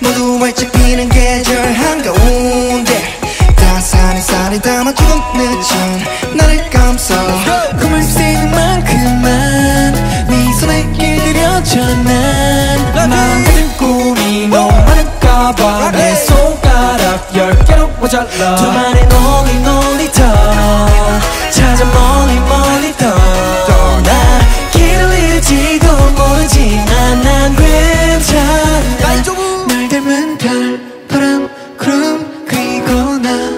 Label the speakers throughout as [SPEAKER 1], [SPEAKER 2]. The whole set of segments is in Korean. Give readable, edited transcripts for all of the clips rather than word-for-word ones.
[SPEAKER 1] 모두 활짝 피는 계절 한가운데 따스한 햇살이 담아주고 늦은 나를 감싸 꿈을 쓰는 만큼만 네 손에 길들여져 난 마음 같은 꿈이 너무 많을까봐 내 손가락 10개로 모자라 두만의 놀이터 찾아 멀리 떠나 길을 잃을지도 모르지만 난 괜찮아 날 닮은 별, 바람, 구름 그리고 나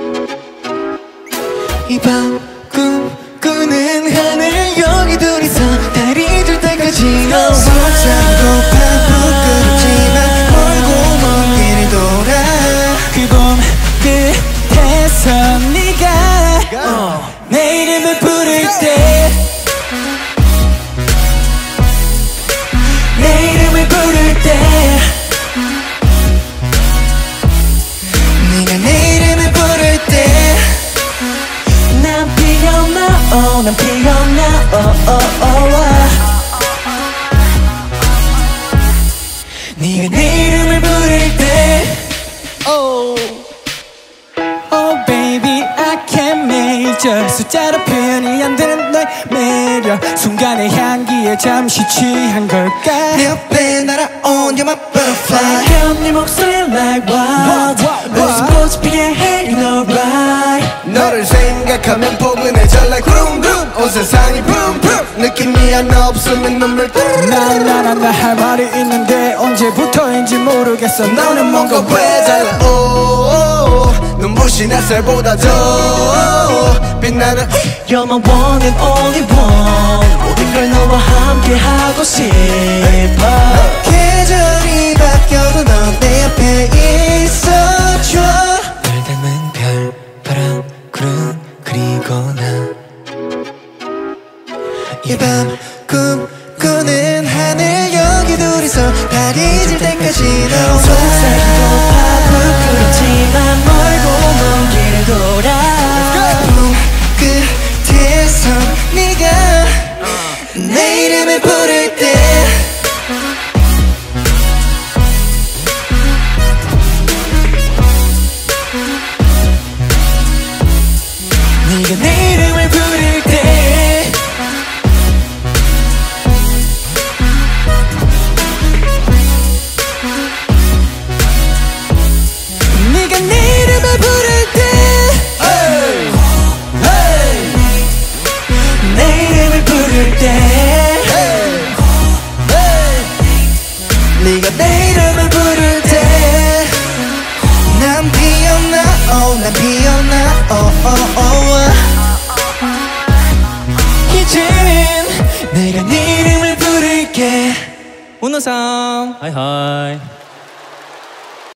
[SPEAKER 1] 이 밤 꿈꾸는 하늘 여기 둘이서 달이 들 때까지 속삭이고파 부끄럽지만 멀고 먼 길을 돌아 그 봄 끝에서 네가 내 이름을 부를 때 내 이름을 부를 때 네가 내 이름을 부를 때 난 피어나 난 피어나 네가 내 이름을 부를 때 Oh baby I can't measure 숫자로 표현이 안 되는 너의 매력 순간의 향기에 잠시 취한 걸까 내 옆에 날아온 You're my butterfly 헤엄 네 목소리 like wild 웃음 꽃이 피게 해 You know right
[SPEAKER 2] 너를 생각하면 포근해져 like vroom vroom 온 세상이 vroom vroom 느낌이 하나 없으면 눈물
[SPEAKER 3] 나 할 말이 있는데 언제부터인지 모르겠어
[SPEAKER 2] 너는 뭔가 왜 달라 눈부신 햇살보다 더 빛나는
[SPEAKER 1] You're my one and only one 모든 걸 너와 함께 하고 싶어 계절이 바뀌어도 넌 내 옆에 있어줘 날 닮은 별, 바람, 구름 그리고 나 이 밤 꿈꾸는 하늘 여기 둘이서 달이 질 때까지 너와 속삭이고파 부끄럽지만 멀고 먼 길을 돌아 봄 끝에서 네가 내 이름을 부를 때 네가 내 이름을 부를 때 네가 내 이름을 부를 때 내 이름을 부를 때 네가 내 이름을 부를 때 난 피어나 난 피어나 이젠 내가 네 이름을 부를게
[SPEAKER 3] 운호상 하이하이